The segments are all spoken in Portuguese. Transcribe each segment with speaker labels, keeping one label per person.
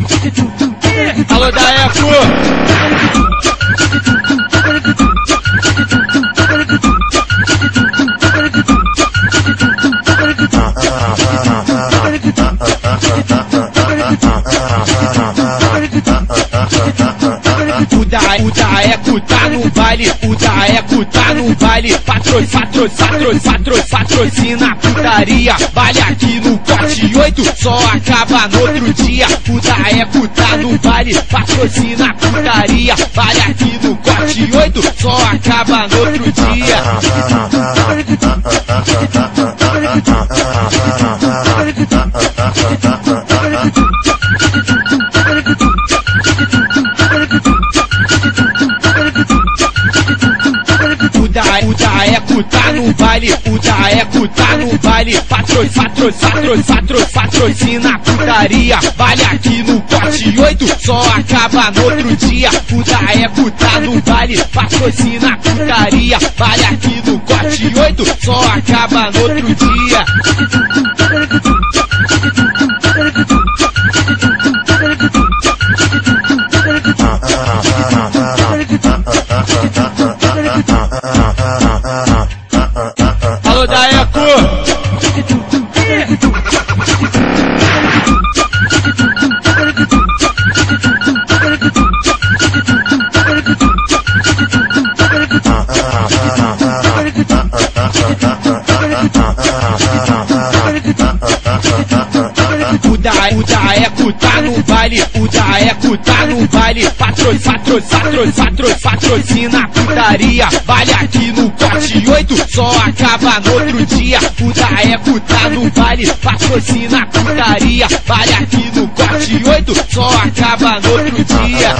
Speaker 1: Alô, Daeco! O Daeco tá no baile, o Daeco tá no baile. Patrocina a putaria. Baile aqui no Corte 8, só acaba no outro dia. O Daeco tá no baile, patrocina a putaria. Baile aqui no Corte 8, só acaba no outro dia. O Daeco tá no baile, o Daeco tá no baile. Patrocina a putaria. Baile aqui no Corte 8, só acaba no outro dia. O Daeco tá no baile, patrocina a putaria. Baile aqui no Corte 8, só acaba no outro dia. Alô, Daeco! O Daeco tá no baile, o Daeco tá no baile. Patrocina a putaria. Baile aqui no Corte 8, só acaba no outro dia. O Daeco tá no baile, patrocina a putaria. Baile aqui no Corte 8, só acaba no outro dia.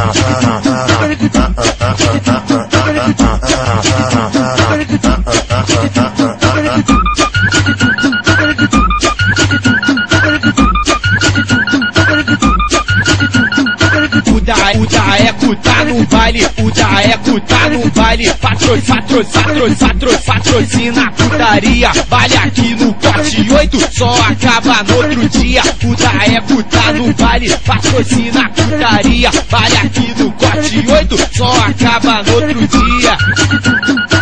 Speaker 1: O Daeco tá no baile, o Daeco tá no baile. Patrocina a putaria. Baile aqui no Corte 8, só acaba no outro dia. O Daeco tá no baile, patrocina a putaria. Baile aqui no Corte 8, só acaba no outro dia.